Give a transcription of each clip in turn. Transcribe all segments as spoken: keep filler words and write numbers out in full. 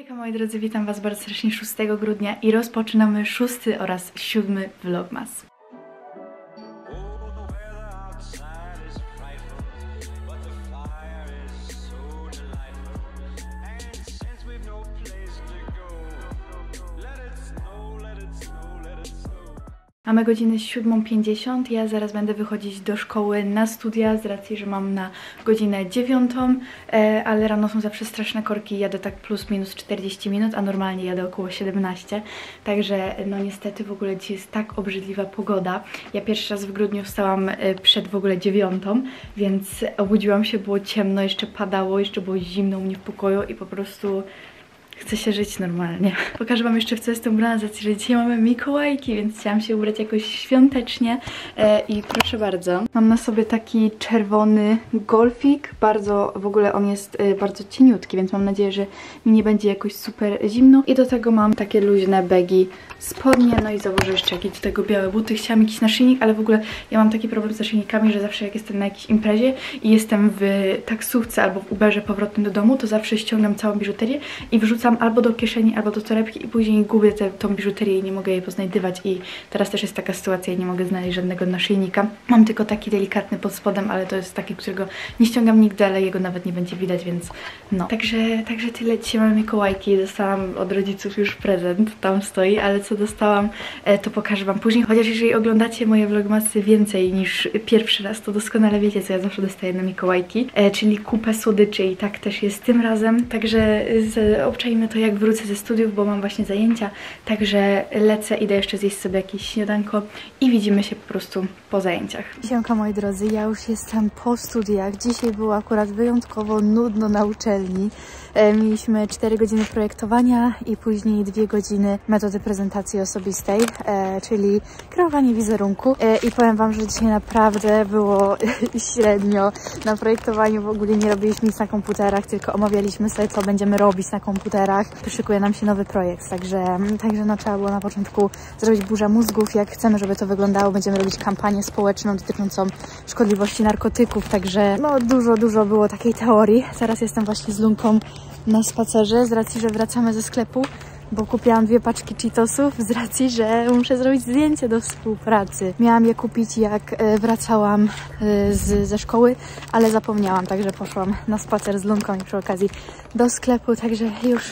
Hejka moi drodzy, witam was bardzo serdecznie szóstego grudnia i rozpoczynamy szósty oraz siódmy vlogmas. Mamy godzinę siódmą pięćdziesiąt, ja zaraz będę wychodzić do szkoły na studia z racji, że mam na godzinę dziewiątą, e, ale rano są zawsze straszne korki, jadę tak plus minus czterdzieści minut, a normalnie jadę około siedemnaście, także no niestety w ogóle dzisiaj jest tak obrzydliwa pogoda. Ja pierwszy raz w grudniu wstałam e, przed w ogóle dziewiątą, więc obudziłam się, było ciemno, jeszcze padało, jeszcze było zimno u mnie w pokoju i po prostu... Chce się żyć normalnie. Pokażę wam jeszcze, w co jestem ubrana, z racji, że dzisiaj mamy Mikołajki, więc chciałam się ubrać jakoś świątecznie e, i proszę bardzo. Mam na sobie taki czerwony golfik, bardzo, w ogóle on jest e, bardzo cieniutki, więc mam nadzieję, że mi nie będzie jakoś super zimno. I do tego mam takie luźne baggy spodnie, no i założę jeszcze jakieś do tego białe buty. Chciałam jakiś naszyjnik, ale w ogóle ja mam taki problem z naszyjnikami, że zawsze jak jestem na jakiejś imprezie i jestem w taksówce albo w Uberze powrotnym do domu, to zawsze ściągam całą biżuterię i wrzucam albo do kieszeni, albo do torebki i później gubię tę tą biżuterię i nie mogę jej poznajdywać i teraz też jest taka sytuacja i nie mogę znaleźć żadnego naszyjnika. Mam tylko taki delikatny pod spodem, ale to jest taki, którego nie ściągam nigdy, ale jego nawet nie będzie widać, więc no. Także, także tyle. Dzisiaj mamy Mikołajki, dostałam od rodziców już prezent, tam stoi, ale co dostałam, to pokażę wam później. Chociaż jeżeli oglądacie moje vlogmasy więcej niż pierwszy raz, to doskonale wiecie, co ja zawsze dostaję na Mikołajki, czyli kupę słodyczy i tak też jest tym razem. Także obczajmy to, jak wrócę ze studiów, bo mam właśnie zajęcia, także lecę, idę jeszcze zjeść sobie jakieś śniadanko i widzimy się po prostu po zajęciach. Siemka moi drodzy, ja już jestem po studiach. Dzisiaj było akurat wyjątkowo nudno na uczelni. E, mieliśmy cztery godziny projektowania i później dwie godziny metody prezentacji osobistej, e, czyli kreowanie wizerunku. E, I powiem wam, że dzisiaj naprawdę było średnio. Na projektowaniu w ogóle nie robiliśmy nic na komputerach, tylko omawialiśmy sobie, co będziemy robić na komputerach. Szykuje nam się nowy projekt, także, także no, trzeba było na początku zrobić burzę mózgów, jak chcemy, żeby to wyglądało. Będziemy robić kampanię społeczną dotyczącą szkodliwości narkotyków, także no dużo, dużo było takiej teorii. Teraz jestem właśnie z Lunką na spacerze, z racji, że wracamy ze sklepu, bo kupiłam dwie paczki Cheetosów, z racji, że muszę zrobić zdjęcie do współpracy. Miałam je kupić, jak wracałam z, ze szkoły, ale zapomniałam, także poszłam na spacer z Lunką i przy okazji do sklepu, także już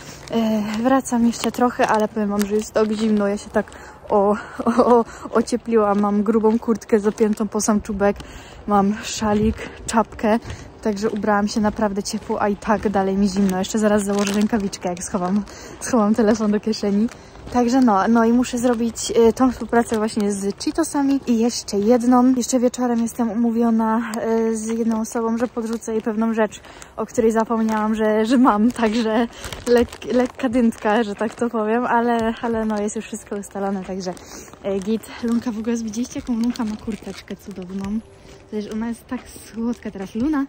e, wracam jeszcze trochę, ale powiem wam, że jest tak zimno, ja się tak o, o, o, ociepliłam, mam grubą kurtkę zapiętą po sam czubek, mam szalik, czapkę, także ubrałam się naprawdę ciepło, a i tak dalej mi zimno. Jeszcze zaraz założę rękawiczkę, jak schowam, schowam telefon do kieszeni. Także no, no i muszę zrobić y, tą współpracę właśnie z Cheetosami i jeszcze jedną. Jeszcze wieczorem jestem umówiona y, z jedną osobą, że podrzucę jej pewną rzecz, o której zapomniałam, że, że mam. Także lek, lekka dyntka, że tak to powiem, ale, ale no jest już wszystko ustalone, także y, git. Lunka, w ogóle widzieliście, jaką Lunka ma kurteczkę cudowną? Przecież ona jest tak słodka teraz. Luna?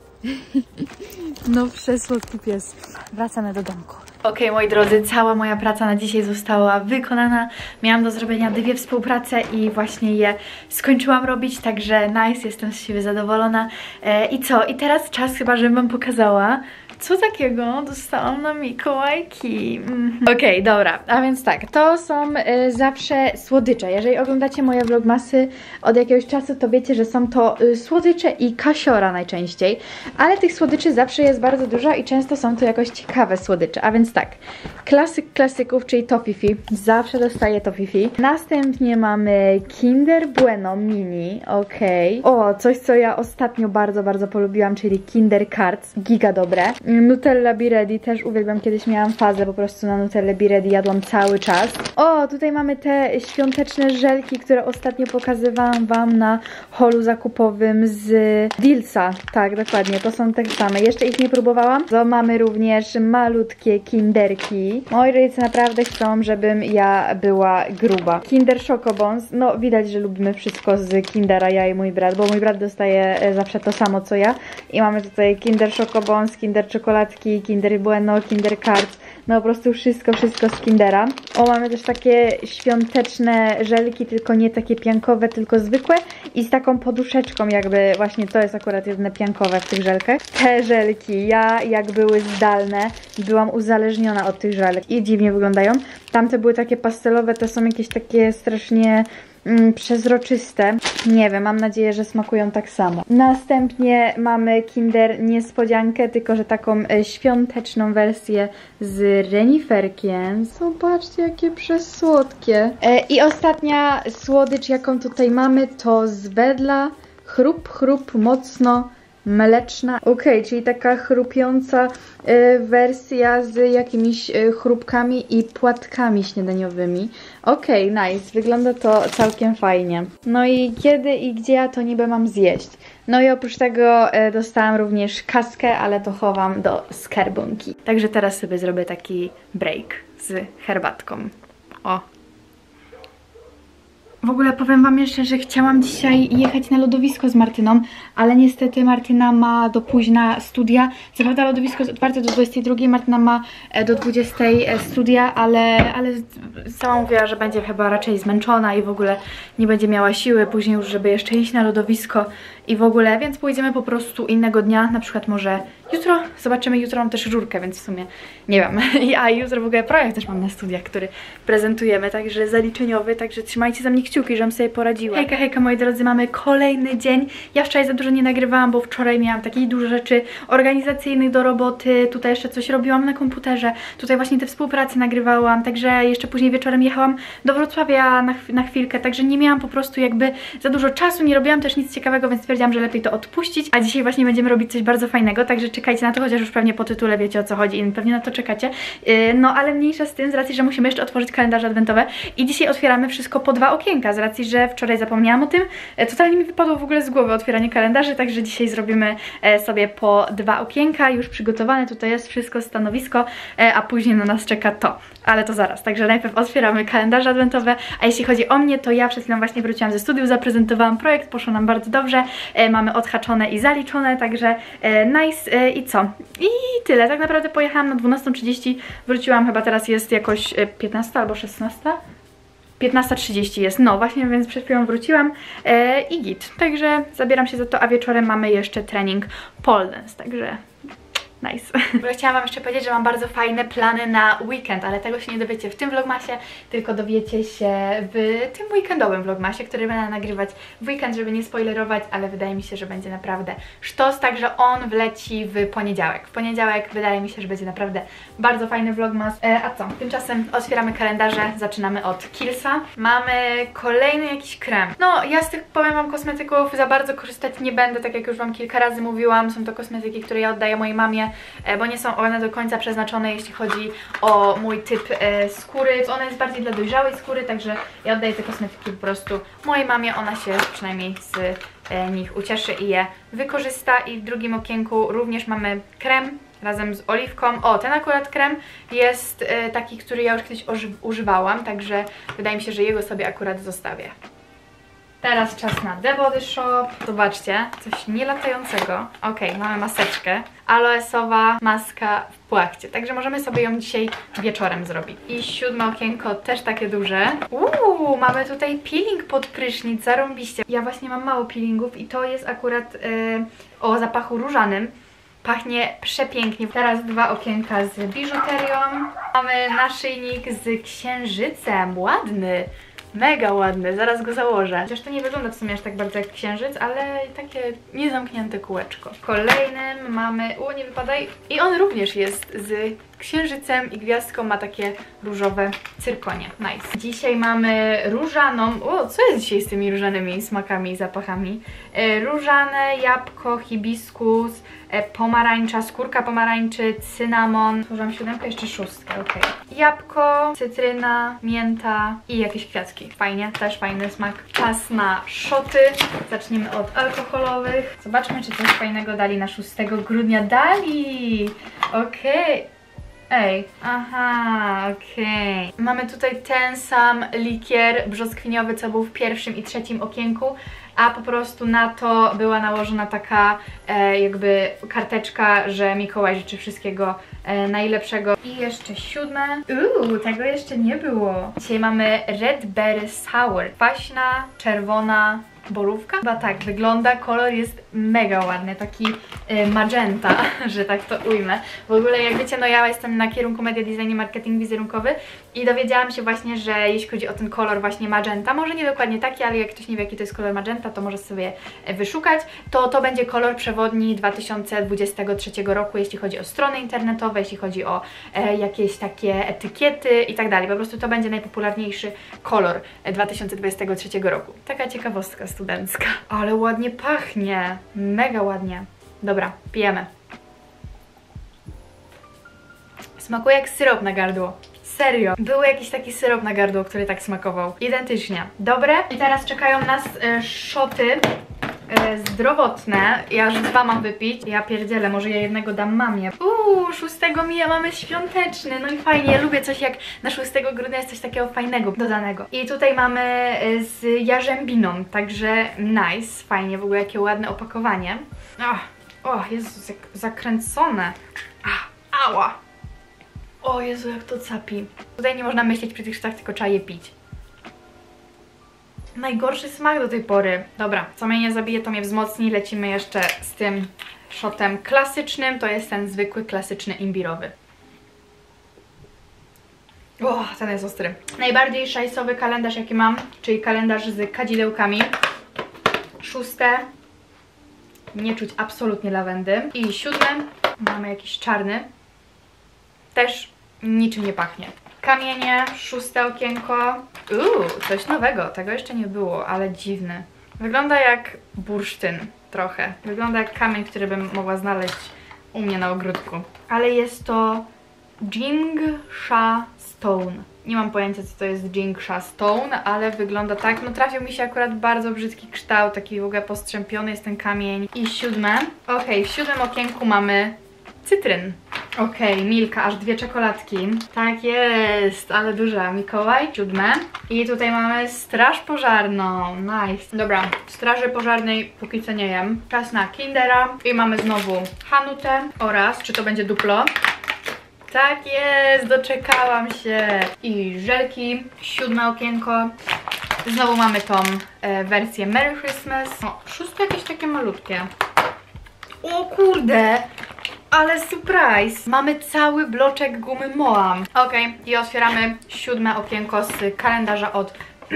No przesłodki pies. Wracamy do domku. Okej, okay, moi drodzy, cała moja praca na dzisiaj została wykonana. Miałam do zrobienia dwie współprace i właśnie je skończyłam robić, także nice, jestem z siebie zadowolona. E, I co? I teraz czas chyba, żebym wam pokazała, co takiego dostałam na Mikołajki. Mm. Okej, okay, dobra, a więc tak, to są y, zawsze słodycze. Jeżeli oglądacie moje vlogmasy od jakiegoś czasu, to wiecie, że są to y, słodycze i kasiora najczęściej. Ale tych słodyczy zawsze jest bardzo dużo i często są to jakoś ciekawe słodycze. A więc tak, klasyk klasyków, czyli Toffifee. Zawsze dostaję Toffifee. Następnie mamy Kinder Bueno Mini, okej. Okay. O, coś co ja ostatnio bardzo, bardzo polubiłam, czyli Kinder Cards. Giga dobre. Nutella Be Ready, też uwielbiam, kiedyś miałam fazę po prostu na Nutella Be Ready, jadłam cały czas. O, tutaj mamy te świąteczne żelki, które ostatnio pokazywałam wam na holu zakupowym z Dealsa. Tak, dokładnie, to są te same. Jeszcze ich nie próbowałam. To mamy również malutkie kinderki. Moi rodzice naprawdę chcą, żebym ja była gruba. Kinder Chocobons, no widać, że lubimy wszystko z Kindera, ja i mój brat, bo mój brat dostaje zawsze to samo co ja. I mamy tutaj Kinder Chocobons, Kinder czekoladki, Kinder Bueno, Kinder Cards. No po prostu wszystko, wszystko z Kindera. O, mamy też takie świąteczne żelki, tylko nie takie piankowe, tylko zwykłe i z taką poduszeczką jakby, właśnie to jest akurat jedyne piankowe w tych żelkach. Te żelki, ja jak były zdalne, byłam uzależniona od tych żelek i dziwnie wyglądają. Tamte były takie pastelowe, te są jakieś takie strasznie Mm, przezroczyste. Nie wiem, mam nadzieję, że smakują tak samo. Następnie mamy Kinder Niespodziankę, tylko że taką e, świąteczną wersję z reniferkiem. Zobaczcie, jakie przesłodkie. E, I ostatnia słodycz, jaką tutaj mamy, to z Wedla. Chrup, chrup, mocno mleczna. Ok, czyli taka chrupiąca y, wersja z jakimiś y, chrupkami i płatkami śniadaniowymi. Ok, nice. Wygląda to całkiem fajnie. No i kiedy i gdzie ja to niby mam zjeść? No i oprócz tego y, dostałam również kaskę, ale to chowam do skarbonki. Także teraz sobie zrobię taki break z herbatką. O! W ogóle powiem wam jeszcze, że chciałam dzisiaj jechać na lodowisko z Martyną, ale niestety Martyna ma do późna studia. Co prawda lodowisko jest otwarte do dwudziestej drugiej, Martyna ma do dwudziestej studia, ale, ale sama mówiła, że będzie chyba raczej zmęczona i w ogóle nie będzie miała siły później już, żeby jeszcze iść na lodowisko i w ogóle, więc pójdziemy po prostu innego dnia, na przykład może jutro, zobaczymy, jutro mam też żurkę, więc w sumie nie wiem. A jutro w ogóle projekt też mam na studiach, który prezentujemy, także zaliczeniowy, także trzymajcie za mnie kciuki, żebym sobie poradziła. Hejka, hejka moi drodzy, mamy kolejny dzień. Ja wczoraj za dużo nie nagrywałam, bo wczoraj miałam takich dużo rzeczy organizacyjnych do roboty, tutaj jeszcze coś robiłam na komputerze, tutaj właśnie te współprace nagrywałam, także jeszcze później wieczorem jechałam do Wrocławia na, na chwilkę, także nie miałam po prostu jakby za dużo czasu, nie robiłam też nic ciekawego, więc stwierdziłam, że lepiej to odpuścić, a dzisiaj właśnie będziemy robić coś bardzo fajnego, także czekajcie na to, chociaż już pewnie po tytule wiecie o co chodzi i pewnie na to czekacie. Yy, no ale mniejsza z tym, z racji, że musimy jeszcze otworzyć kalendarze adwentowe i dzisiaj otwieramy wszystko po dwa okienka, z racji, że wczoraj zapomniałam o tym. E, totalnie mi wypadło w ogóle z głowy otwieranie kalendarzy, także dzisiaj zrobimy e, sobie po dwa okienka, już przygotowane, tutaj jest wszystko, stanowisko, e, a później na nas czeka to. Ale to zaraz, także najpierw otwieramy kalendarze adwentowe, a jeśli chodzi o mnie, to ja przed chwilą właśnie wróciłam ze studiów, zaprezentowałam projekt, poszło nam bardzo dobrze, e, mamy odhaczone i zaliczone, także e, nice e, i co? I tyle, tak naprawdę pojechałam na dwunastą trzydzieści, wróciłam, chyba teraz jest jakoś e, piętnasta albo szesnasta? piętnasta trzydzieści jest, no właśnie, więc przed chwilą wróciłam e, i git, także zabieram się za to, a wieczorem mamy jeszcze trening pole dance, także nice. Chciałam wam jeszcze powiedzieć, że mam bardzo fajne plany na weekend, ale tego się nie dowiecie w tym vlogmasie, tylko dowiecie się w tym weekendowym vlogmasie, który będę nagrywać w weekend, żeby nie spoilerować, ale wydaje mi się, że będzie naprawdę sztos, także on wleci w poniedziałek. W poniedziałek wydaje mi się, że będzie naprawdę bardzo fajny vlogmas. E, a co? Tymczasem otwieramy kalendarze, zaczynamy od Kiehlsa. Mamy kolejny jakiś krem. No, ja z tych, powiem wam, kosmetyków za bardzo korzystać nie będę, tak jak już wam kilka razy mówiłam, są to kosmetyki, które ja oddaję mojej mamie, bo nie są one do końca przeznaczone, jeśli chodzi o mój typ e, skóry. Ona jest bardziej dla dojrzałej skóry, także ja oddaję te kosmetyki po prostu mojej mamie, ona się przynajmniej z e, nich ucieszy i je wykorzysta. I w drugim okienku również mamy krem razem z oliwką. O, ten akurat krem jest e, taki, który ja już kiedyś używałam, także wydaje mi się, że jego sobie akurat zostawię. Teraz czas na The Body Shop. Zobaczcie, coś nielatającego. Ok, mamy maseczkę. Aloesowa maska w płachcie. Także możemy sobie ją dzisiaj wieczorem zrobić. I siódme okienko, też takie duże. Uuu, mamy tutaj peeling pod prysznic, zarąbiście. Ja właśnie mam mało peelingów i to jest akurat yy, o zapachu różanym. Pachnie przepięknie. Teraz dwa okienka z biżuterią. Mamy naszyjnik z księżycem. Ładny. Mega ładny, zaraz go założę. Chociaż to nie wygląda w sumie aż tak bardzo jak księżyc, ale takie niezamknięte kółeczko. W kolejnym mamy... U, nie wypadaj. I on również jest z księżycem i gwiazdką, ma takie różowe cyrkonie. Nice. Dzisiaj mamy różaną... O, co jest dzisiaj z tymi różanymi smakami i zapachami? E, różane, jabłko, hibiskus, e, pomarańcza, skórka pomarańczy, cynamon. Tworzyłam siódemkę, jeszcze szóstkę, ok. Jabłko, cytryna, mięta i jakieś kwiatki. Fajnie, też fajny smak. Czas na szoty. Zaczniemy od alkoholowych. Zobaczmy, czy coś fajnego dali na szóstego grudnia. Dali! Okej. Okay. Ej, aha, okej. Okay. Mamy tutaj ten sam likier brzoskwiniowy, co był w pierwszym i trzecim okienku, a po prostu na to była nałożona taka e, jakby karteczka, że Mikołaj życzy wszystkiego e, najlepszego. I jeszcze siódme. Uuu, tego jeszcze nie było. Dzisiaj mamy Red Berry Sour. Kwaśna, czerwona borówka? Chyba tak wygląda, kolor jest mega ładny, taki y, magenta, że tak to ujmę. W ogóle jak wiecie, no ja jestem na kierunku media design i marketing wizerunkowy i dowiedziałam się właśnie, że jeśli chodzi o ten kolor właśnie magenta, może nie dokładnie taki, ale jak ktoś nie wie jaki to jest kolor magenta, to może sobie wyszukać, to to będzie kolor przewodni dwa tysiące dwudziestego trzeciego roku, jeśli chodzi o strony internetowe, jeśli chodzi o e, jakieś takie etykiety i tak dalej. Po prostu to będzie najpopularniejszy kolor dwa tysiące dwudziestego trzeciego roku. Taka ciekawostka studencka. Ale ładnie pachnie. Mega ładnie. Dobra, pijemy. Smakuje jak syrop na gardło. Serio. Był jakiś taki syrop na gardło, który tak smakował. Identycznie. Dobre. I teraz czekają nas e, szoty e, zdrowotne. Ja już dwa mam wypić. Ja pierdzielę, może ja jednego dam mamie. Uuu, szóstego mija mamy świąteczny. No i fajnie, ja lubię coś jak na szóstego grudnia jest coś takiego fajnego dodanego. I tutaj mamy e, z jarzębiną, także nice. Fajnie, w ogóle jakie ładne opakowanie. Ach, o, Jezus, jak zakręcone. Ach, ała. O Jezu, jak to capi. Tutaj nie można myśleć przy tych sztach, tylko trzeba je pić. Najgorszy smak do tej pory. Dobra, co mnie nie zabije, to mnie wzmocni. Lecimy jeszcze z tym shotem klasycznym. To jest ten zwykły, klasyczny imbirowy. O, ten jest ostry. Najbardziej szajsowy kalendarz, jaki mam, czyli kalendarz z kadzidełkami. Szóste. Nie czuć absolutnie lawendy. I siódme. Mamy jakiś czarny. Też niczym nie pachnie. Kamienie, szóste okienko. Uuu, coś nowego. Tego jeszcze nie było, ale dziwny. Wygląda jak bursztyn trochę. Wygląda jak kamień, który bym mogła znaleźć u mnie na ogródku. Ale jest to Jingsha Stone. Nie mam pojęcia, co to jest Jingsha Stone, ale wygląda tak. No trafił mi się akurat bardzo brzydki kształt, taki w ogóle postrzępiony jest ten kamień. I siódme. Okej, w siódmym okienku mamy cytryn. Okej, okay, Milka, aż dwie czekoladki. Tak jest, ale duża. Mikołaj, siódme. I tutaj mamy straż pożarną. Nice. Dobra, straży pożarnej póki co nie jem. Czas na Kindera. I mamy znowu Hanutę oraz, czy to będzie duplo? Tak jest, doczekałam się. I żelki, siódme okienko. Znowu mamy tą e, wersję Merry Christmas. O, szóste jakieś takie malutkie. O kurde! Ale surprise! Mamy cały bloczek gumy Moam. Ok, i otwieramy siódme okienko z kalendarza od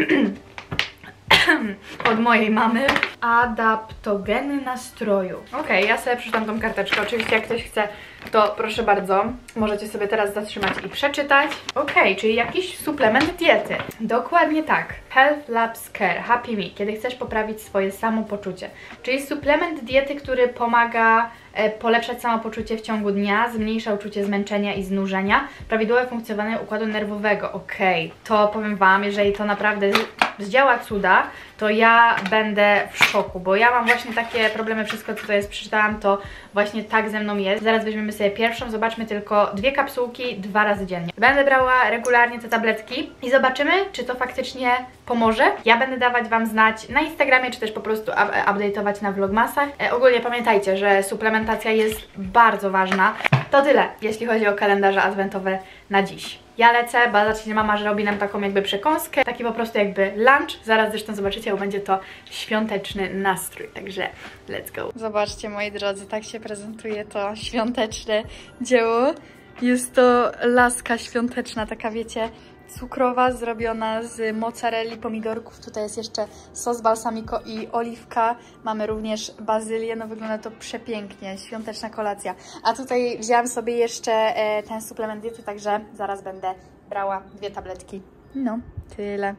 od mojej mamy. Adaptogeny nastroju. Ok, ja sobie przeczytam tą karteczkę. Oczywiście jak ktoś chce, to proszę bardzo, możecie sobie teraz zatrzymać i przeczytać. Ok, czyli jakiś suplement diety. Dokładnie tak. Health Labs Care, Happy Me, kiedy chcesz poprawić swoje samopoczucie. Czyli suplement diety, który pomaga e, polepszać samopoczucie w ciągu dnia, zmniejsza uczucie zmęczenia i znużenia, prawidłowe funkcjonowanie układu nerwowego. Ok, to powiem Wam, jeżeli to naprawdę zdziała cuda, to ja będę w szoku, bo ja mam właśnie takie problemy, wszystko co to jest, przeczytałam, to właśnie tak ze mną jest. Zaraz weźmiemy sobie pierwszą, zobaczmy tylko dwie kapsułki dwa razy dziennie. Będę brała regularnie te tabletki i zobaczymy, czy to faktycznie pomoże. Ja będę dawać Wam znać na Instagramie, czy też po prostu update'ować na vlogmasach. E, ogólnie pamiętajcie, że suplementacja jest bardzo ważna. To tyle, jeśli chodzi o kalendarze adwentowe na dziś. Ja lecę, bo zobaczcie, mama że robi nam taką jakby przekąskę, taki po prostu jakby lunch. Zaraz zresztą zobaczycie, bo będzie to świąteczny nastrój, także let's go. Zobaczcie, moi drodzy, tak się prezentuje to świąteczne dzieło. Jest to laska świąteczna, taka wiecie, cukrowa, zrobiona z mozzarelli, pomidorków. Tutaj jest jeszcze sos balsamico i oliwka. Mamy również bazylię, no wygląda to przepięknie, świąteczna kolacja. A tutaj wzięłam sobie jeszcze e, ten suplement diety, także zaraz będę brała dwie tabletki. No, tyle.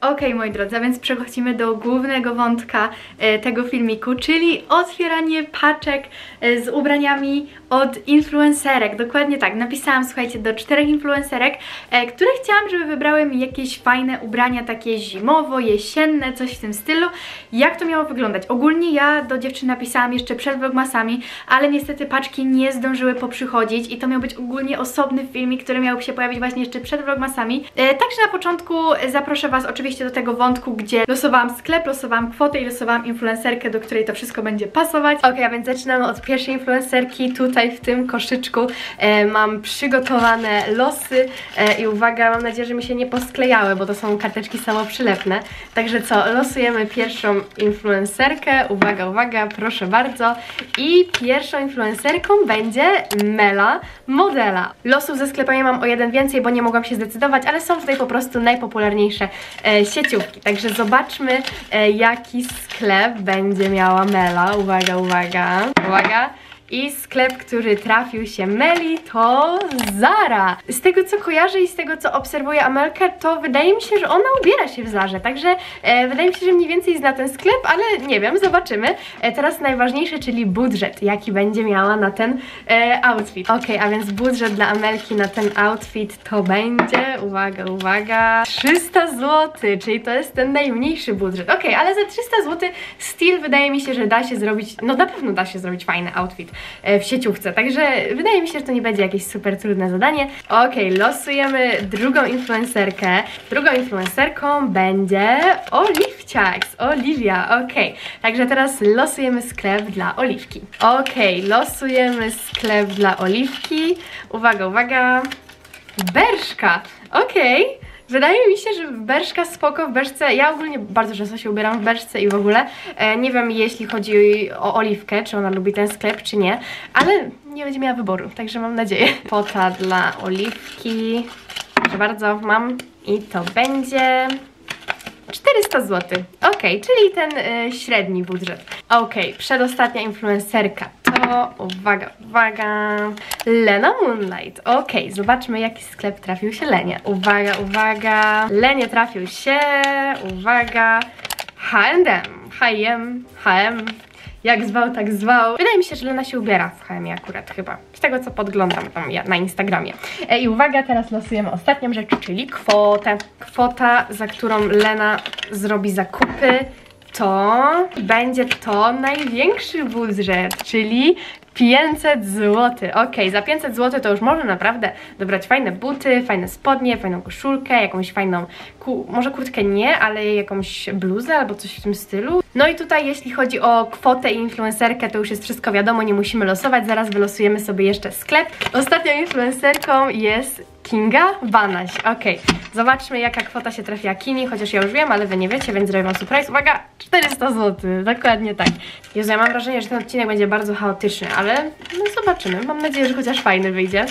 Ok, moi drodzy, a więc przechodzimy do głównego wątka e, tego filmiku, czyli otwieranie paczek e, z ubraniami od influencerek. Dokładnie tak, napisałam, słuchajcie, do czterech influencerek, e, które chciałam, żeby wybrały mi jakieś fajne ubrania, takie zimowo, jesienne, coś w tym stylu. Jak to miało wyglądać? Ogólnie ja do dziewczyn napisałam jeszcze przed vlogmasami, ale niestety paczki nie zdążyły poprzychodzić i to miał być ogólnie osobny filmik, który miał się pojawić właśnie jeszcze przed vlogmasami. E, także na początku zaproszę Was oczywiście do tego wątku, gdzie losowałam sklep, losowałam kwotę i losowałam influencerkę, do której to wszystko będzie pasować. Ok, a więc zaczynamy od pierwszej influencerki. Tutaj w tym koszyczku e, mam przygotowane losy e, i uwaga, mam nadzieję, że mi się nie posklejały, bo to są karteczki samoprzylepne. Także co, losujemy pierwszą influencerkę. Uwaga, uwaga, proszę bardzo. I pierwszą influencerką będzie Mela Modela. Losów ze sklepami mam o jeden więcej, bo nie mogłam się zdecydować, ale są tutaj po prostu najpopularniejsze e, sieciówki. Także zobaczmy, e, jaki sklep będzie miała Mela. Uwaga, uwaga, uwaga. I sklep, który trafił się Meli, to Zara. Z tego co kojarzę i z tego co obserwuję Amelkę, to wydaje mi się, że ona ubiera się w Zarze, także e, wydaje mi się, że mniej więcej zna ten sklep, ale nie wiem, zobaczymy. E, teraz najważniejsze, czyli budżet, jaki będzie miała na ten e, outfit. Ok, a więc budżet dla Amelki na ten outfit to będzie, uwaga, uwaga, trzysta złotych, czyli to jest ten najmniejszy budżet. Ok, ale za trzysta złotych styl wydaje mi się, że da się zrobić, no na pewno da się zrobić fajny outfit w sieciówce, także wydaje mi się, że to nie będzie jakieś super trudne zadanie. Ok, losujemy drugą influencerkę. Drugą influencerką będzie Oliwciaks, Oliwia, ok. Także teraz losujemy sklep dla Oliwki. Ok, losujemy sklep dla Oliwki. Uwaga, uwaga. Berszka, ok. Wydaje mi się, że Berszka spoko, w Berszce, ja ogólnie bardzo często się ubieram w Berszce i w ogóle e, nie wiem, jeśli chodzi o Oliwkę, czy ona lubi ten sklep, czy nie, ale nie będzie miała wyboru, także mam nadzieję. Kwota dla Oliwki, proszę bardzo, mam i to będzie czterysta złotych, ok, czyli ten y, średni budżet. Ok, przedostatnia influencerka to, uwaga, uwaga, Lena Moonlight. Ok, zobaczmy, jaki sklep trafił się Lenie. Uwaga, uwaga, Lenie trafił się, uwaga, H and M, H i M, H M, jak zwał, tak zwał. Wydaje mi się, że Lena się ubiera w H and M akurat chyba, z tego co podglądam tam ja na Instagramie. E, I uwaga, teraz losujemy ostatnią rzecz, czyli kwotę. Kwota, za którą Lena zrobi zakupy, to będzie to największy budżet, czyli pięćset złotych. Ok, za pięćset złotych to już można naprawdę dobrać fajne buty, fajne spodnie, fajną koszulkę, jakąś fajną, ku może kurtkę nie, ale jakąś bluzę albo coś w tym stylu. No i tutaj jeśli chodzi o kwotę i influencerkę, to już jest wszystko wiadomo, nie musimy losować, zaraz wylosujemy sobie jeszcze sklep. Ostatnią influencerką jest Kinga Banaś. Ok, zobaczmy, jaka kwota się trafia Kini, chociaż ja już wiem, ale wy nie wiecie, więc zrobię wam surprise. Uwaga, czterysta złotych, dokładnie tak. Jezu, ja mam wrażenie, że ten odcinek będzie bardzo chaotyczny, ale no zobaczymy. Mam nadzieję, że chociaż fajny wyjdzie.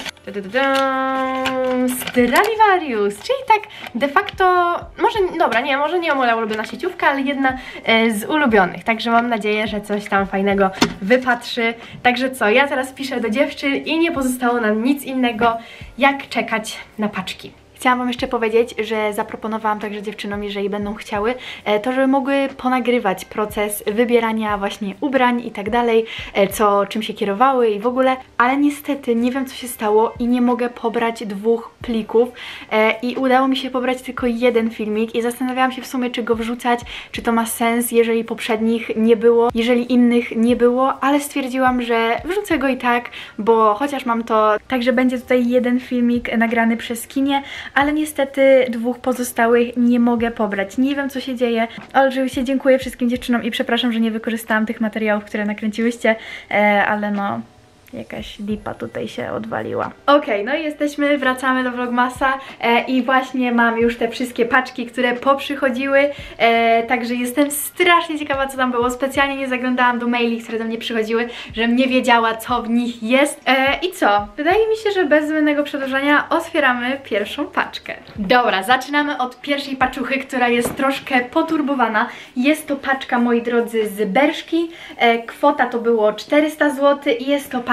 Stradivarius, czyli tak de facto, może, dobra, nie, może nie moja ulubiona sieciówka, ale jedna e, z ulubionych. Także mam nadzieję, że coś tam fajnego wypatrzy. Także co, ja teraz piszę do dziewczyn i nie pozostało nam nic innego, jak czekać na paczki. Chciałam wam jeszcze powiedzieć, że zaproponowałam także dziewczynom, jeżeli będą chciały, to żeby mogły ponagrywać proces wybierania właśnie ubrań i tak dalej, co, czym się kierowały i w ogóle, ale niestety nie wiem, co się stało i nie mogę pobrać dwóch plików i udało mi się pobrać tylko jeden filmik i zastanawiałam się w sumie, czy go wrzucać, czy to ma sens, jeżeli poprzednich nie było, jeżeli innych nie było, ale stwierdziłam, że wrzucę go i tak, bo chociaż mam to, także będzie tutaj jeden filmik nagrany przez Kinię, ale niestety dwóch pozostałych nie mogę pobrać. Nie wiem, co się dzieje, ale oczywiście dziękuję wszystkim dziewczynom i przepraszam, że nie wykorzystałam tych materiałów, które nakręciłyście, e, ale no... jakaś lipa tutaj się odwaliła. Ok, no i jesteśmy, wracamy do vlogmasa e, i właśnie mam już te wszystkie paczki, które poprzychodziły, e, także jestem strasznie ciekawa, co tam było. Specjalnie nie zaglądałam do maili, które do mnie przychodziły, żebym nie wiedziała, co w nich jest. E, I co? Wydaje mi się, że bez zbędnego przedłużania otwieramy pierwszą paczkę. Dobra, zaczynamy od pierwszej paczuchy, która jest troszkę poturbowana. Jest to paczka, moi drodzy, z Berszki. E, kwota to było czterysta złotych i jest to paczka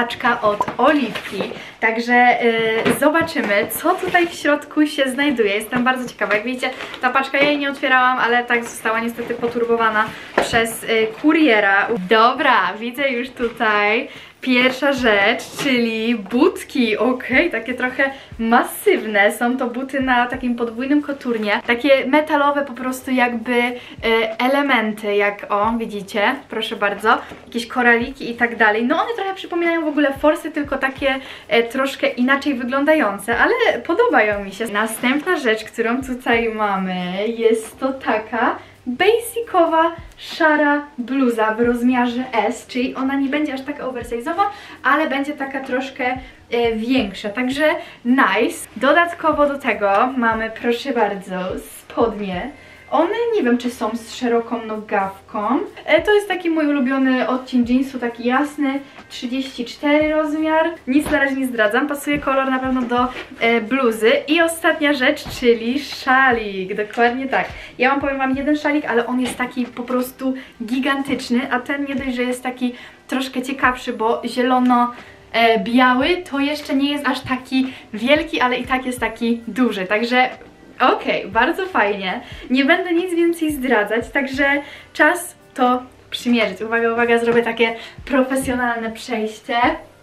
paczka od Oliwki, także yy, zobaczymy, co tutaj w środku się znajduje. Jestem bardzo ciekawa. Jak widzicie, ta paczka, ja jej nie otwierałam, ale tak została niestety poturbowana przez yy, kuriera. Dobra, widzę już tutaj pierwsza rzecz, czyli butki, okej, okay, takie trochę masywne, są to buty na takim podwójnym koturnie, takie metalowe po prostu jakby e, elementy, jak o, widzicie, proszę bardzo, jakieś koraliki i tak dalej. No one trochę przypominają w ogóle forsy, tylko takie e, troszkę inaczej wyglądające, ale podobają mi się. Następna rzecz, którą tutaj mamy, jest to taka basicowa, szara bluza w rozmiarze S, czyli ona nie będzie aż taka oversize'owa, ale będzie taka troszkę e, większa, także nice. Dodatkowo do tego mamy, proszę bardzo, spodnie. One nie wiem, czy są z szeroką nogawką. E, to jest taki mój ulubiony odcień jeansu, taki jasny, trzydzieści cztery rozmiar. Nic na razie nie zdradzam, pasuje kolor na pewno do e, bluzy. I ostatnia rzecz, czyli szalik. Dokładnie tak. Ja wam powiem wam jeden szalik, ale on jest taki po prostu gigantyczny, a ten nie dość, że jest taki troszkę ciekawszy, bo zielono e, biały, to jeszcze nie jest aż taki wielki, ale i tak jest taki duży, także okej, okay, bardzo fajnie. Nie będę nic więcej zdradzać, także czas to przymierzyć. Uwaga, uwaga, zrobię takie profesjonalne przejście.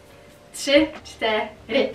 Trzy, cztery.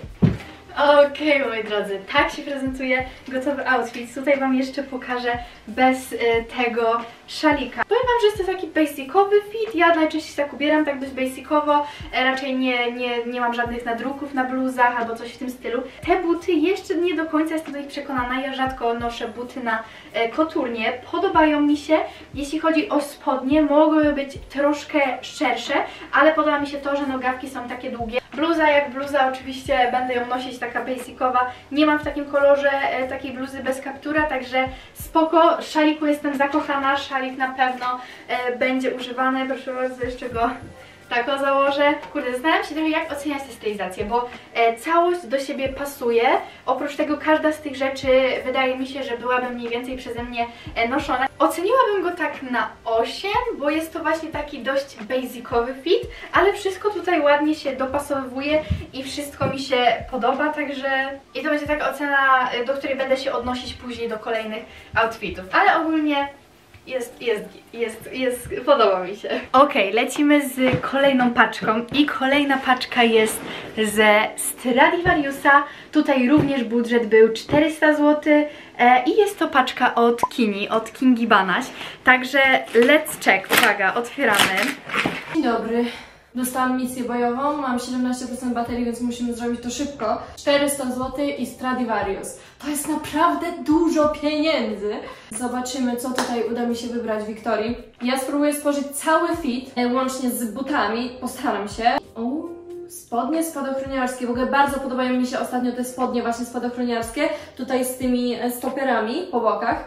Okej, okay, moi drodzy, tak się prezentuje gotowy outfit. Tutaj wam jeszcze pokażę bez y, tego szalika. Powiem wam, że jest to taki basicowy fit. Ja najczęściej tak ubieram, tak dość basicowo. E, raczej nie, nie, nie mam żadnych nadruków na bluzach albo coś w tym stylu. Te buty jeszcze nie do końca jestem do nich przekonana. Ja rzadko noszę buty na e, koturnie. Podobają mi się. Jeśli chodzi o spodnie, mogłyby być troszkę szersze, ale podoba mi się to, że nogawki są takie długie. Bluza jak bluza, oczywiście będę ją nosić taka basicowa. Nie mam w takim kolorze e, takiej bluzy bez kaptura, także spoko. Szaliku jestem zakochana. Szalik na pewno e, będzie używany. Proszę bardzo, jeszcze go tak o założę. Kurde, zastanawiam się trochę, jak oceniać tę stylizację, bo e, całość do siebie pasuje. Oprócz tego każda z tych rzeczy wydaje mi się, że byłaby mniej więcej przeze mnie e, noszona. Oceniłabym go tak na osiem, bo jest to właśnie taki dość basicowy fit, ale wszystko tutaj ładnie się dopasowuje i wszystko mi się podoba, także i to będzie taka ocena, do której będę się odnosić później do kolejnych outfitów. Ale ogólnie Jest, jest, jest, jest, podoba mi się. Okej, okay, lecimy z kolejną paczką i kolejna paczka jest ze Stradivariusa. Tutaj również budżet był czterysta złotych e, i jest to paczka od Kini, od Kingi Banaś. Także let's check, uwaga, otwieramy. Dzień dobry. Dostałam misję bojową, mam siedemnaście procent baterii, więc musimy zrobić to szybko. czterysta złotych i Stradivarius. To jest naprawdę dużo pieniędzy. Zobaczymy, co tutaj uda mi się wybrać Wiktorii. Ja spróbuję stworzyć cały fit, łącznie z butami. Postaram się. O, spodnie spadochroniarskie. W ogóle bardzo podobają mi się ostatnio te spodnie właśnie spadochroniarskie. Tutaj z tymi stoperami po bokach.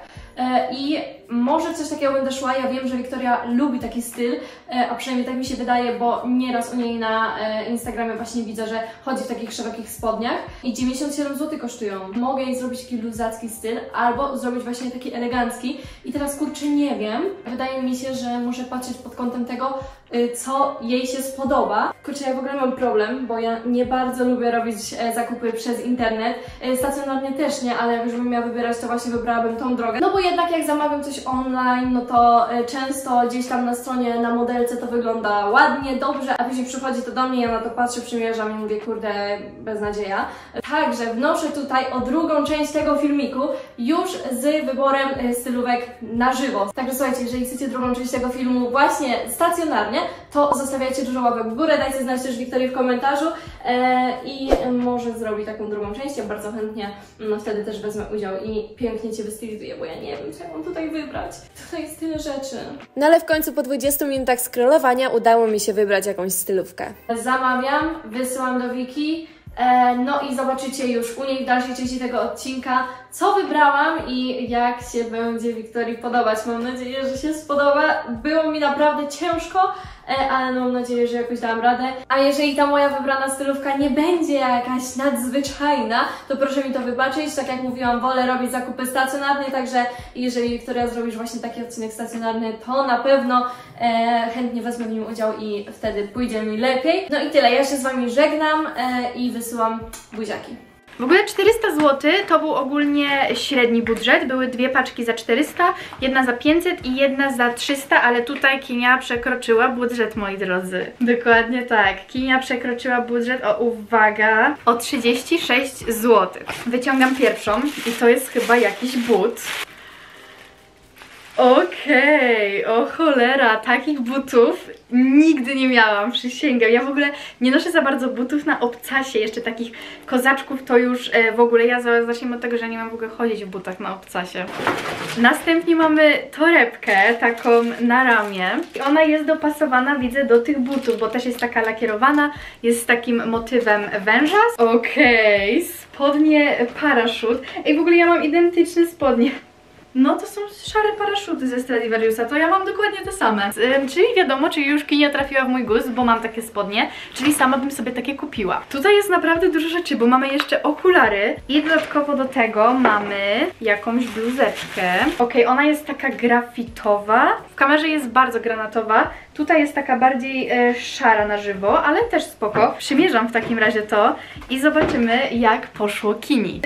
I może coś takiego będę szła. Ja wiem, że Wiktoria lubi taki styl, a przynajmniej tak mi się wydaje, bo nieraz u niej na Instagramie właśnie widzę, że chodzi w takich szerokich spodniach i dziewięćdziesiąt siedem złotych kosztują. Mogę jej zrobić taki luzacki styl albo zrobić właśnie taki elegancki i teraz kurczę nie wiem, wydaje mi się, że muszę patrzeć pod kątem tego, co jej się spodoba. Kurczę, ja w ogóle mam problem, bo ja nie bardzo lubię robić zakupy przez internet, stacjonarnie też nie, ale jak żebym miała wybierać, to właśnie wybrałabym tą drogę, no bo jednak jak zamawiam coś online, no to często gdzieś tam na stronie, na modelce to wygląda ładnie, dobrze, a później przychodzi to do mnie, ja na to patrzę, przymierzam i mówię, kurde, beznadzieja. Także wnoszę tutaj o drugą część tego filmiku już z wyborem stylówek na żywo. Także słuchajcie, jeżeli chcecie drugą część tego filmu właśnie stacjonarnie, to zostawiajcie dużo łapek w górę, dajcie znać też Wiktorii w komentarzu e, i może zrobi taką drugą część, ja bardzo chętnie no, wtedy też wezmę udział i pięknie Cię wystylizuję, bo ja nie wiem, co ja mam tutaj wybrać. Tutaj jest tyle rzeczy. No ale w końcu po dwudziestu minutach scrollowania udało mi się wybrać jakąś stylówkę. Zamawiam, wysyłam do Wiki, e, no i zobaczycie już u niej w dalszej części tego odcinka, co wybrałam i jak się będzie Wiktorii podobać. Mam nadzieję, że się spodoba. Było mi naprawdę ciężko, ale mam nadzieję, że jakoś dałam radę. A jeżeli ta moja wybrana stylówka nie będzie jakaś nadzwyczajna, to proszę mi to wybaczyć. Tak jak mówiłam, wolę robić zakupy stacjonarne, także jeżeli Wiktoria zrobisz właśnie taki odcinek stacjonarny, to na pewno e, chętnie wezmę w nim udział i wtedy pójdzie mi lepiej. No i tyle, ja się z Wami żegnam e, i wysyłam buziaki. W ogóle czterysta złotych to był ogólnie średni budżet, były dwie paczki za czterysta, jedna za pięćset i jedna za trzysta, ale tutaj Kinia przekroczyła budżet, moi drodzy. Dokładnie tak, Kinia przekroczyła budżet, o uwaga, o trzydzieści sześć złotych. Wyciągam pierwszą i to jest chyba jakiś but. Okej, okay, o cholera, takich butów nigdy nie miałam, przysięgam. Ja w ogóle nie noszę za bardzo butów na obcasie, jeszcze takich kozaczków to już e, w ogóle, ja zacznijmy od tego, że nie mam w ogóle chodzić w butach na obcasie. Następnie mamy torebkę, taką na ramię. I ona jest dopasowana, widzę, do tych butów, bo też jest taka lakierowana, jest z takim motywem węża. Okej, okay, spodnie paraszut. Ej, w ogóle ja mam identyczne spodnie. No to są szare paraszuty ze Stradivariusa, to ja mam dokładnie te same. Ym, czyli wiadomo, czyli już Kinia trafiła w mój gust, bo mam takie spodnie, czyli sama bym sobie takie kupiła. Tutaj jest naprawdę dużo rzeczy, bo mamy jeszcze okulary i dodatkowo do tego mamy jakąś bluzeczkę. Okej, okay, ona jest taka grafitowa, w kamerze jest bardzo granatowa, tutaj jest taka bardziej e, szara na żywo, ale też spoko. Przymierzam w takim razie to i zobaczymy, jak poszło Kini.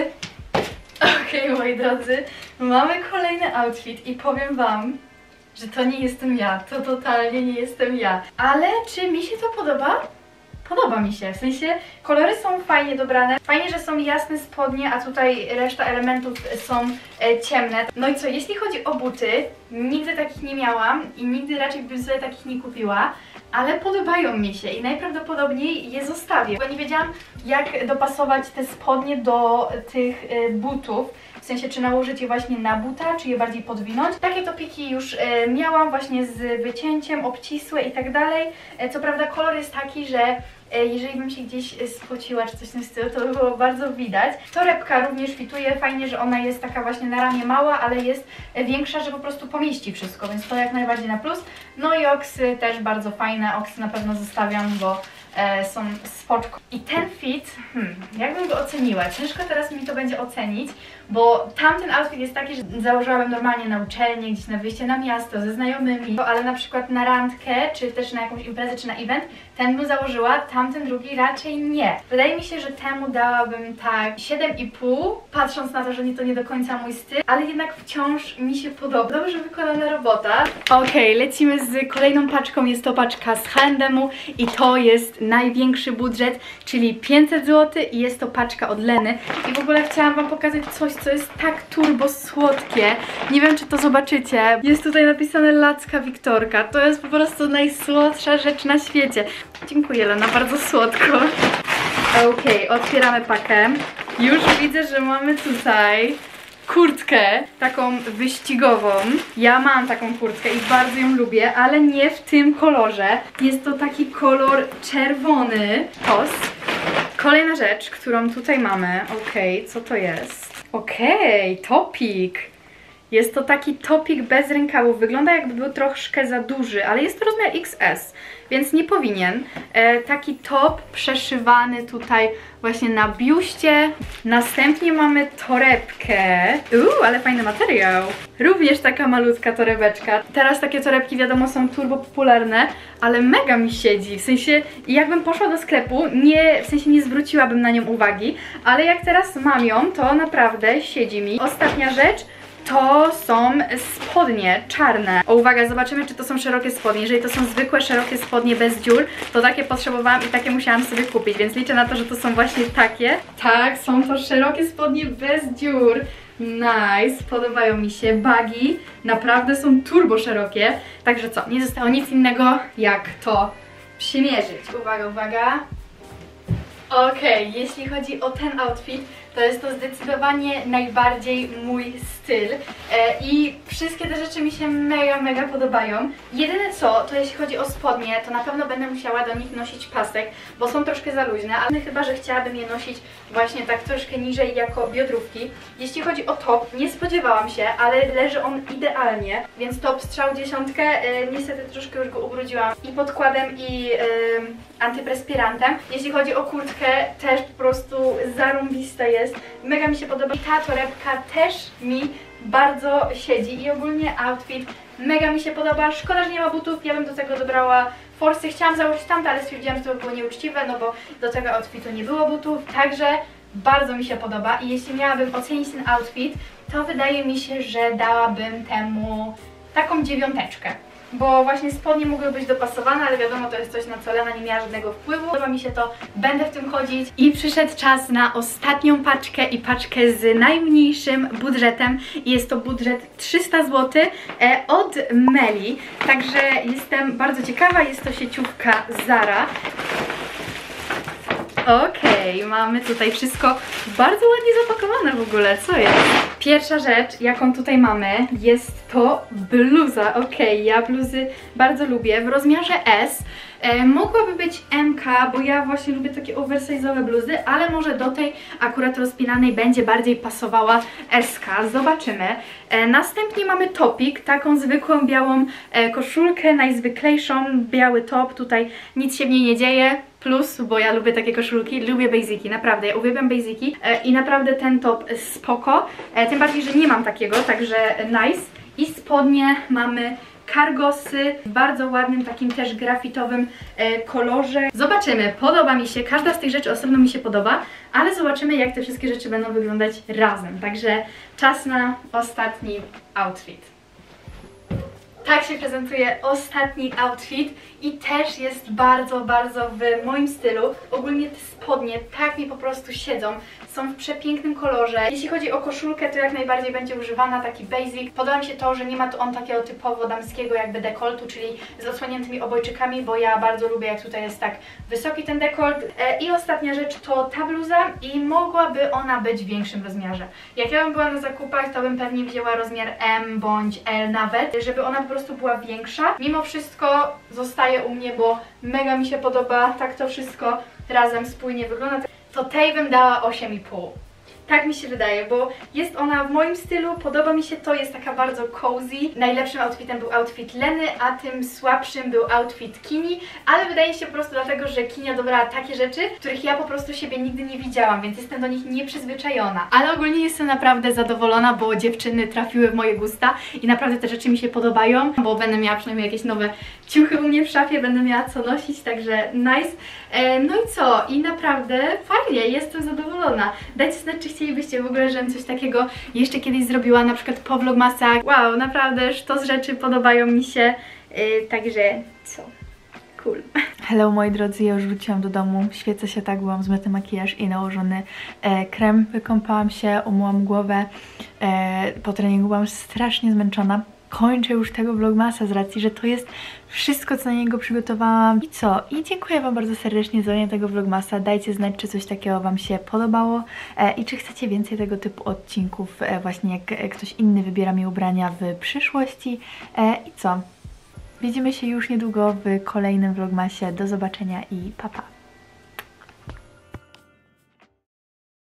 Okej, okay, moi drodzy, mamy kolejny outfit i powiem wam, że to nie jestem ja, to totalnie nie jestem ja. Ale czy mi się to podoba? Podoba mi się, w sensie kolory są fajnie dobrane, fajnie, że są jasne spodnie, a tutaj reszta elementów są e, ciemne. No i co, jeśli chodzi o buty, nigdy takich nie miałam i nigdy raczej bym sobie takich nie kupiła, ale podobają mi się i najprawdopodobniej je zostawię, bo nie wiedziałam, jak dopasować te spodnie do tych e, butów. W sensie, czy nałożyć je właśnie na buta, czy je bardziej podwinąć. Takie topiki już e, miałam właśnie z wycięciem, obcisłe i tak dalej. E, co prawda kolor jest taki, że e, jeżeli bym się gdzieś spociła czy coś w tym stylu, to by było bardzo widać. Torebka również fituje, fajnie, że ona jest taka właśnie na ramię mała, ale jest większa, że po prostu pomieści wszystko, więc to jak najbardziej na plus. No i oksy też bardzo fajne, oksy na pewno zostawiam, bo e, są spoczko. I ten fit, hmm, jakbym go oceniła? Ciężko teraz mi to będzie ocenić, bo tamten outfit jest taki, że założyłabym normalnie na uczelnię, gdzieś na wyjście na miasto, ze znajomymi, ale na przykład na randkę, czy też na jakąś imprezę, czy na event, ten bym założyła, tamten drugi raczej nie. Wydaje mi się, że temu dałabym tak siedem i pół, patrząc na to, że nie to nie do końca mój styl, ale jednak wciąż mi się podoba. Dobrze wykonana robota. Okej, okay, lecimy z kolejną paczką, jest to paczka z H and M-u i to jest największy budżet, czyli pięćset złotych i jest to paczka od Leny. I w ogóle chciałam wam pokazać coś, co jest tak turbo słodkie. Nie wiem, czy to zobaczycie. Jest tutaj napisane Lacka Wiktorka. To jest po prostu najsłodsza rzecz na świecie. Dziękuję, Lena, bardzo słodko. Okej, okay, otwieramy pakę. Już widzę, że mamy tutaj kurtkę, taką wyścigową. Ja mam taką kurtkę i bardzo ją lubię, ale nie w tym kolorze. Jest to taki kolor czerwony. Kos. Kolejna rzecz, którą tutaj mamy. Okej, okay, co to jest? Okej, okay, topik. Jest to taki topik bez rękawów. Wygląda, jakby był troszkę za duży, ale jest to rozmiar X S, więc nie powinien. E, taki top przeszywany tutaj właśnie na biuście. Następnie mamy torebkę. Uuu, ale fajny materiał. Również taka malutka torebeczka. Teraz takie torebki, wiadomo, są turbo popularne, ale mega mi siedzi. W sensie, jakbym poszła do sklepu, nie, w sensie nie zwróciłabym na nią uwagi, ale jak teraz mam ją, to naprawdę siedzi mi. Ostatnia rzecz. To są spodnie czarne. O, uwaga, zobaczymy, czy to są szerokie spodnie. Jeżeli to są zwykłe, szerokie spodnie bez dziur, to takie potrzebowałam i takie musiałam sobie kupić, więc liczę na to, że to są właśnie takie. Tak, są to szerokie spodnie bez dziur. Nice, podobają mi się. Bagi naprawdę są turbo szerokie. Także co, nie zostało nic innego, jak to przymierzyć. Uwaga, uwaga. Okej, okay, jeśli chodzi o ten outfit, To jest to zdecydowanie najbardziej mój styl e, i wszystkie te rzeczy mi się mega, mega podobają. Jedyne co, to jeśli chodzi o spodnie, to na pewno będę musiała do nich nosić pasek, bo są troszkę za luźne, ale chyba, że chciałabym je nosić właśnie tak troszkę niżej jako biodrówki. Jeśli chodzi o top, nie spodziewałam się, ale leży on idealnie, więc top strzał dziesiątkę, e, niestety troszkę już go ubrudziłam i podkładem i e, antyperspirantem. Jeśli chodzi o kurtkę, też po prostu zarąbista jest, mega mi się podoba i ta torebka też mi bardzo siedzi i ogólnie outfit mega mi się podoba. Szkoda, że nie ma butów, ja bym do tego dobrała forsy. Chciałam założyć tamte, ale stwierdziłam, że to by było nieuczciwe, no bo do tego outfitu nie było butów, także bardzo mi się podoba i jeśli miałabym ocenić ten outfit, to wydaje mi się, że dałabym temu taką dziewiąteczkę. Bo właśnie spodnie mogły być dopasowane, ale wiadomo, to jest coś, na co Lena nie miała żadnego wpływu. Podoba mi się to, będę w tym chodzić. I przyszedł czas na ostatnią paczkę i paczkę z najmniejszym budżetem. I jest to budżet trzysta złotych e, od Meli. Także jestem bardzo ciekawa, jest to sieciówka Zara. Okej, okay, mamy tutaj wszystko bardzo ładnie zapakowane w ogóle, co jest? Pierwsza rzecz, jaką tutaj mamy, jest to bluza. Okej, okay, ja bluzy bardzo lubię, w rozmiarze S. E, mogłaby być M K, bo ja właśnie lubię takie oversize'owe bluzy, ale może do tej akurat rozpinanej będzie bardziej pasowała S K. Zobaczymy. E, następnie mamy topik, taką zwykłą białą e, koszulkę, najzwyklejszą, biały top, tutaj nic się w niej nie dzieje. Plus, bo ja lubię takie koszulki, lubię basiki, naprawdę, ja uwielbiam basiki e, i naprawdę ten top spoko, e, tym bardziej, że nie mam takiego, także nice. I spodnie mamy cargosy w bardzo ładnym, takim też grafitowym e, kolorze. Zobaczymy, podoba mi się, każda z tych rzeczy osobno mi się podoba, ale zobaczymy, jak te wszystkie rzeczy będą wyglądać razem, także czas na ostatni outfit. Tak się prezentuje ostatni outfit i też jest bardzo, bardzo w moim stylu. Ogólnie te spodnie tak mi po prostu siedzą, są w przepięknym kolorze. Jeśli chodzi o koszulkę, to jak najbardziej będzie używana, taki basic. Podoba mi się to, że nie ma tu on takiego typowo damskiego jakby dekoltu, czyli z odsłoniętymi obojczykami, bo ja bardzo lubię, jak tutaj jest tak wysoki ten dekolt. I ostatnia rzecz to ta bluza i mogłaby ona być w większym rozmiarze. Jak ja bym była na zakupach, to bym pewnie wzięła rozmiar M bądź L nawet, żeby ona po prostu była większa. Mimo wszystko zostaje u mnie, bo mega mi się podoba, tak to wszystko razem spójnie wygląda. To tej bym dała osiem i pół. Tak mi się wydaje, bo jest ona w moim stylu, podoba mi się to, jest taka bardzo cozy. Najlepszym outfitem był outfit Leny, a tym słabszym był outfit Kini, ale wydaje się po prostu dlatego, że Kinia dobrała takie rzeczy, których ja po prostu siebie nigdy nie widziałam, więc jestem do nich nieprzyzwyczajona. Ale ogólnie jestem naprawdę zadowolona, bo dziewczyny trafiły w moje gusta i naprawdę te rzeczy mi się podobają, bo będę miała przynajmniej jakieś nowe ciuchy u mnie w szafie, będę miała co nosić, także nice. E, no i co? I naprawdę fajnie, jestem zadowolona. Dajcie znać, czy chcielibyście w ogóle, żebym coś takiego jeszcze kiedyś zrobiła, na przykład po vlogmasach. Wow, naprawdę sztos rzeczy podobają mi się, yy, także co? Cool. Hello moi drodzy, ja już wróciłam do domu, świecę się tak, byłam zmyty makijaż i nałożony e, krem, wykąpałam się, umyłam głowę, e, po treningu byłam strasznie zmęczona. Kończę już tego vlogmasa z racji, że to jest wszystko, co na niego przygotowałam. I co? I dziękuję Wam bardzo serdecznie za oglądanie tego vlogmasa. Dajcie znać, czy coś takiego Wam się podobało e, i czy chcecie więcej tego typu odcinków, e, właśnie jak e, ktoś inny wybiera mi ubrania w przyszłości. E, I co? Widzimy się już niedługo w kolejnym vlogmasie. Do zobaczenia i pa pa!